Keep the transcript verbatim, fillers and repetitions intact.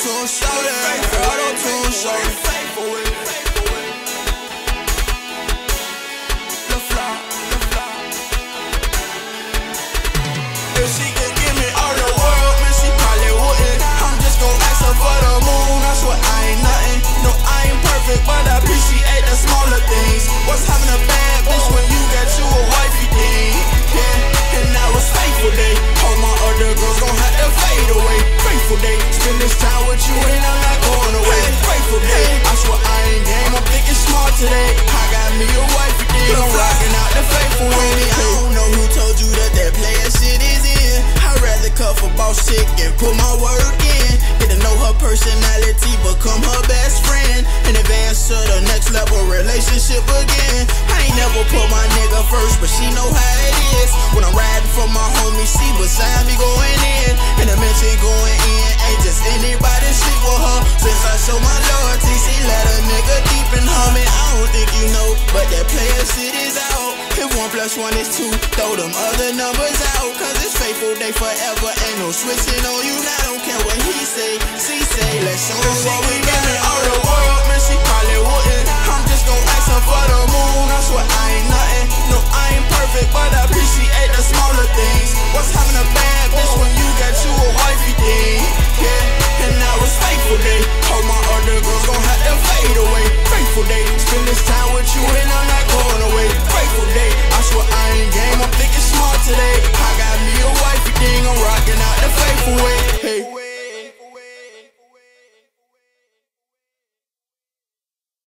auto-tune shorty, auto-tune shorty. Faithful with it. The fly, the fly. If she could give me all the world, man, she probably wouldn't. I'm just gon' ask her for the moon, I swear I ain't nothing. No, I ain't perfect, but I appreciate the smaller things. What's having a bad bitch when you got you a wifey thing? Yeah, and that was faithful day. All my other girls gon' have to fade away. Faithful day, spend this time with you and I'm not going away. Faithful day, I swear I ain't game, I'm thinking smart today. I got me a wifey thing, I'm rocking out the faithful way. I don't know who told you that that player shit is in. I'd rather cut for boss chick and put my work in. Get to know her personality, become her best friend, and advance to the next level relationship again. I ain't never put my nigga first, but she know how it is. When I'm riding for my homie, she beside me going in, and the mention going in ain't just anybody sleep with her. Since I show my loyalty, she let a nigga deep in her. Man, I don't think you know, but that player shit is out. If one plus one is two, throw them other numbers out, cause it's faithful day forever. Ain't no switching on you now, don't care what he say, she say. Let's show her what we got. All the world, man, she probably wouldn't. I'm just gon' ask her for the moon, I swear I ain't nothing. No, I ain't perfect, but I appreciate the smaller things. What's having a bad bitch when you